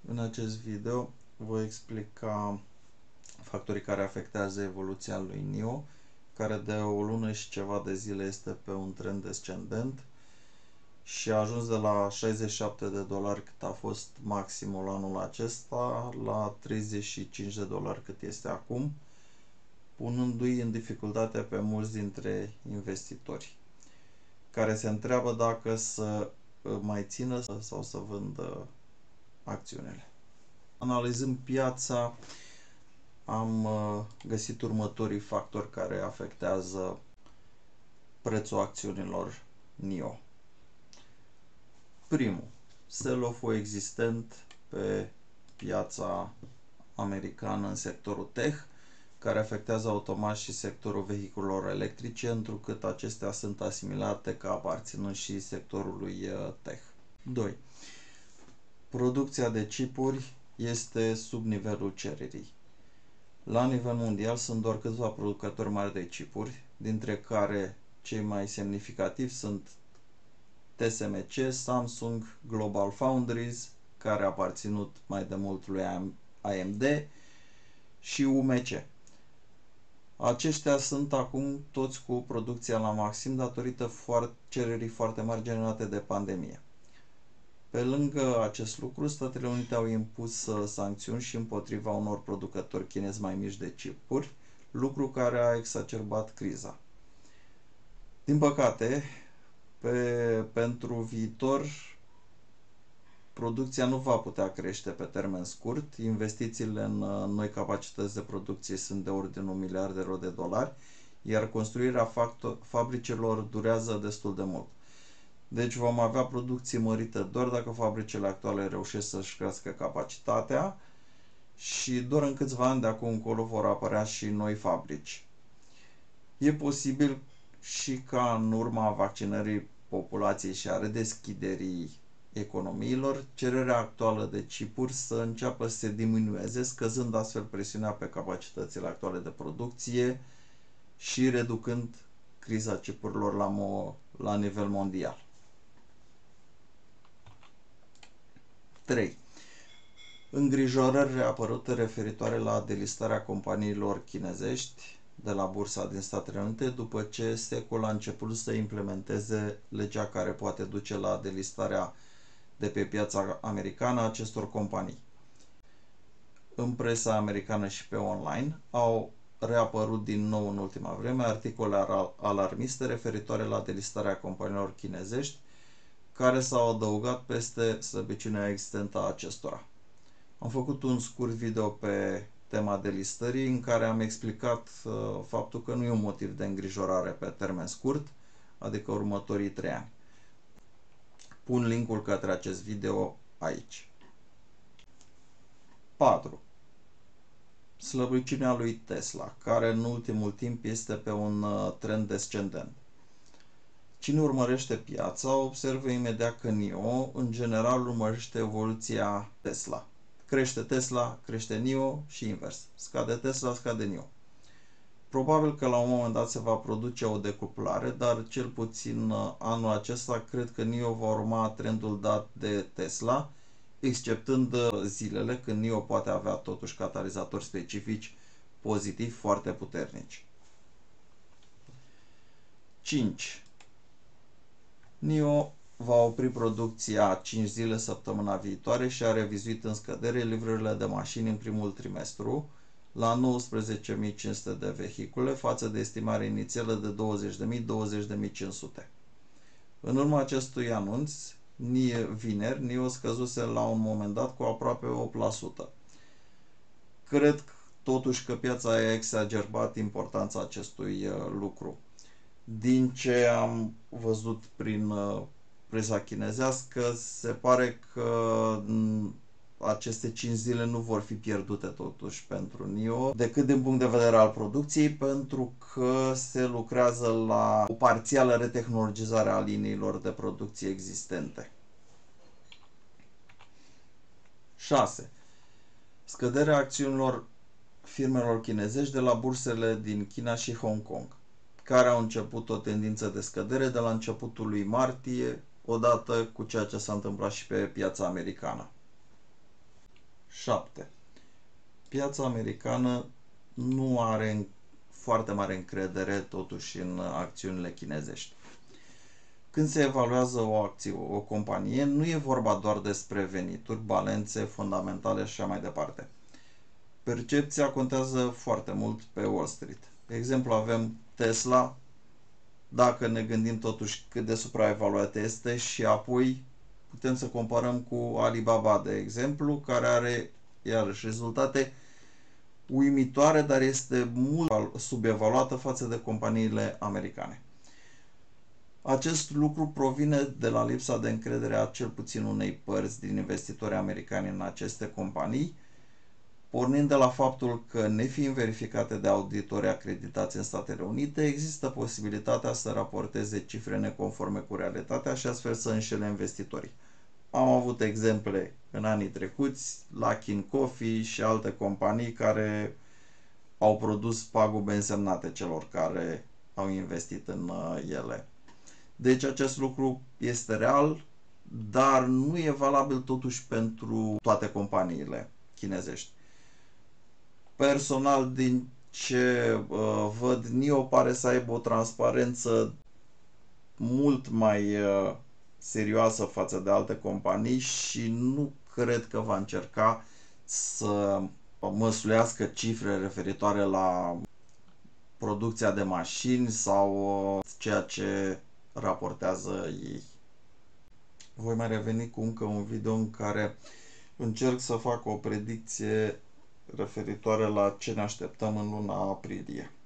În acest video voi explica factorii care afectează evoluția lui NIO, care de o lună și ceva de zile este pe un trend descendent și a ajuns de la $67 cât a fost maximul anul acesta la $35 cât este acum, punându-i în dificultate pe mulți dintre investitori care se întreabă dacă să mai țină sau să vândă acțiunile. Analizând piața, am găsit următorii factori care afectează prețul acțiunilor NIO. Primul, sell-off-ul existent pe piața americană în sectorul tech, care afectează automat și sectorul vehiculelor electrice, întrucât acestea sunt asimilate ca aparținând și sectorului tech. 2. Producția de chipuri este sub nivelul cererii. La nivel mondial sunt doar câțiva producători mari de chipuri, dintre care cei mai semnificativi sunt TSMC, Samsung, GlobalFoundries, care a aparținut mai de mult lui AMD, și UMC. Aceștia sunt acum toți cu producția la maxim datorită cererii foarte mari generate de pandemie. Pe lângă acest lucru, Statele Unite au impus sancțiuni și împotriva unor producători chinezi mai mici de chipuri, lucru care a exacerbat criza. Din păcate, pentru viitor, producția nu va putea crește pe termen scurt. Investițiile în noi capacități de producție sunt de ordinul miliardelor de dolari, iar construirea fabricilor durează destul de mult. Deci vom avea producție mărită doar dacă fabricile actuale reușesc să-și crească capacitatea și doar în câțiva ani de acum încolo vor apărea și noi fabrici. E posibil și ca în urma vaccinării populației și a redeschiderii economiilor, cererea actuală de chipuri să înceapă să se diminueze, scăzând astfel presiunea pe capacitățile actuale de producție și reducând criza chipurilor la nivel mondial. 3. Îngrijorări reapărute referitoare la delistarea companiilor chinezești de la bursa din Statele Unite după ce SEC-ul a început să implementeze legea care poate duce la delistarea de pe piața americană a acestor companii. În presa americană și pe online au reapărut din nou în ultima vreme articole alarmiste referitoare la delistarea companiilor chinezești, care s-au adăugat peste slăbiciunea existentă a acestora. Am făcut un scurt video pe tema delistării în care am explicat faptul că nu e un motiv de îngrijorare pe termen scurt, adică următorii 3 ani. Pun linkul către acest video aici. 4. Slăbiciunea lui Tesla, care în ultimul timp este pe un trend descendent. Cine urmărește piața observă imediat că NIO în general urmărește evoluția Tesla. Crește Tesla, crește NIO și invers. Scade Tesla, scade NIO. Probabil că la un moment dat se va produce o decuplare, dar cel puțin anul acesta cred că NIO va urma trendul dat de Tesla, exceptând zilele când NIO poate avea totuși catalizatori specifici pozitivi foarte puternici. 5. NIO va opri producția 5 zile săptămâna viitoare și a revizuit în scădere livrările de mașini în primul trimestru la 19.500 de vehicule față de estimarea inițială de 20.000-20.500. În urma acestui anunț, vineri, NIO scăzuse la un moment dat cu aproape 8%. Cred totuși că piața a exagerat importanța acestui lucru. Din ce am văzut prin presa chinezească, se pare că aceste 5 zile nu vor fi pierdute totuși pentru NIO, decât din punct de vedere al producției, pentru că se lucrează la o parțială retehnologizare a liniilor de producție existente. 6. Scăderea acțiunilor firmelor chinezești de la bursele din China și Hong Kong, care au început o tendință de scădere de la începutul lui martie, odată cu ceea ce s-a întâmplat și pe piața americană. 7. Piața americană nu are foarte mare încredere totuși în acțiunile chinezești. Când se evaluează o companie, nu e vorba doar despre venituri, balențe, fundamentale și așa mai departe. Percepția contează foarte mult pe Wall Street. De exemplu, avem Tesla, dacă ne gândim totuși cât de supraevaluat este, și apoi putem să comparăm cu Alibaba, de exemplu, care are iarăși rezultate uimitoare, dar este mult subevaluată față de companiile americane. Acest lucru provine de la lipsa de încredere a cel puțin unei părți din investitorii americani în aceste companii, pornind de la faptul că, nefiind verificate de auditori acreditați în Statele Unite, există posibilitatea să raporteze cifre neconforme cu realitatea și astfel să înșele investitorii. Am avut exemple în anii trecuți, Luckin Coffee și alte companii care au produs pagube însemnate celor care au investit în ele. Deci acest lucru este real, dar nu e valabil totuși pentru toate companiile chinezești. Personal, din ce văd, NIO pare să aibă o transparență mult mai serioasă față de alte companii și nu cred că va încerca să măsluiască cifre referitoare la producția de mașini sau ceea ce raportează ei. Voi mai reveni cu încă un video în care încerc să fac o predicție referitoare la ce ne așteptăm în luna aprilie.